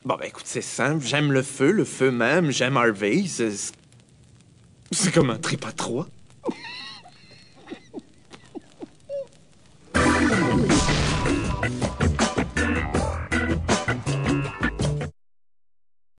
Bon, ben écoute, c'est simple. J'aime le feu même. J'aime Harvey. C'est comme un trip à trois.